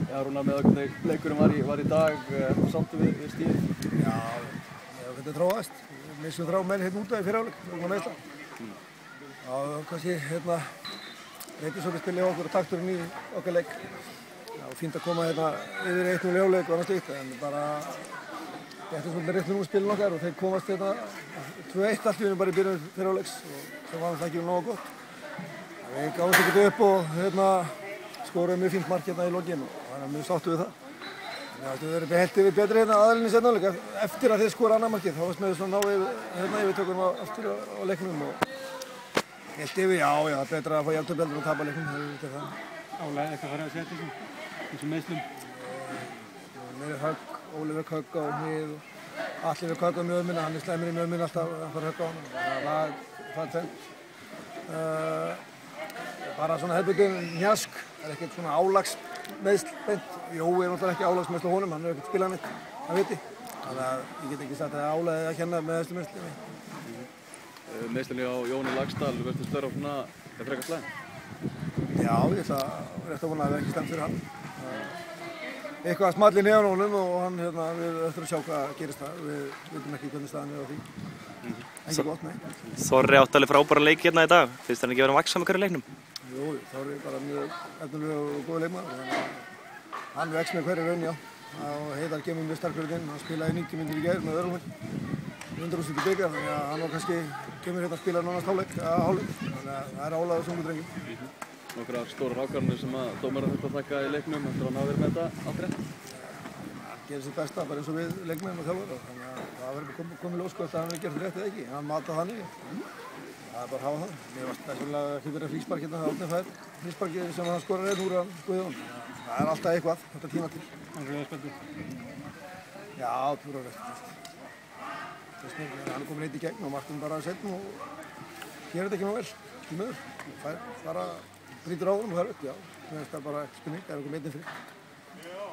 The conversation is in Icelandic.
Já, Rúnar, með hvernig leikurinn var í dag, sáttu við stíðið? Já, þetta þróaðist. Við missum 3 menn hérna út af í fyrri hálfleik, vegna meiðsla. Já, kannski reyndi svolítið spila í okkur og takturinn í okkar leik. Já, fínt að koma hérna yfir 1-0 í hálfleik og annað slíkt, en bara þetta svolítið rytminn úr spilin okkar og þeir komast hérna 2-1 allt í einu bara í byrjun fyrri hálfleiks og það var það ekki nógu gott. Við gáðumst ekkert upp og skoruðum mjög fínt mark hérna í lokin og þannig að mjög sáttu við það. Við verðum held yfir betri hérna aðalinn í seinni hálfleik. Eftir að þeir skora annað markið þá varst með svona ná yfirtökum aftur á leiknum og held yfir, já, betra að fá jafntefli heldur en að tapa leiknum, það er vitað það. Álega eitthvað farið að setja þessum meiðslum? Meiri högg, Ólífer högg á hnið og Atli við högg á mjöðminna, hann er slæmur í mjöðminna alltaf að fara högg á hann. Það er tvennt. Bara svona hefðbundin njask, það er ekkert svona álagsmeiðsl beint. Jói er náttúrulega ekki álagsmeiðsl á honum, hann er ekkert spilað neitt, það viti. Þannig að ég get ekki sagt að það er álagið að kenna með þessu meiðsli. Meiðslinni á Jóni Laxdal, verður stöður á svona frekar slæm? Já, ég ætla rétt að vona að það er ekki slæmt fyrir hann. Eitthvað small í neðan á honum og hann, við ættum að sjá hvað gerist það. Við vitum ekki hvernig staðan er á því. Ekki gott, nei. Þorri átti alveg frábæran leik hérna í dag. Finnst hann ekki verið að vaxa með hverju leiknum? Jú, Þorri er bara mjög efnilegur og góður leikmaður. Hann vex með hverju raun, já. Og Heiðar kemur mjög sterkur inn. Hann spilaði 90 mínútur í gær með Örlum. 100% í byggar, þannig að hann kannski kemur hérna að spila nánast hálfleik. Þannig að það er álag á svona drengjum. Nokkrar stórar ákvarðanir sem að dómarar þurftu að taka í leiknum eftir að hann hafi verið með þetta allt rétt? Hann gerir sitt besta, bara eins og við leikmenn og þjálfara. Þannig að það verður komið ljós hvort að hann hefur gert rétt eða ekki. Hann mataði þannig. Það er bara að hafa það. Mér varst þessumlega hlutur af fríspark hérna, það átnið fær frísparkið sem hann skorar einn úr hann Guðjón. Það er alltaf eitthvað, þetta tíma til. Hann er rauðspjaldið? Já, púra rautt. Hann er komin eitt í gegn og Martin bara setn og gerir þetta ekki mjög vel, í möður. Bara brýtur á honum og það er rautt, já. Mér finnst það bara ekki spurning, það er einhver meitin fyrir.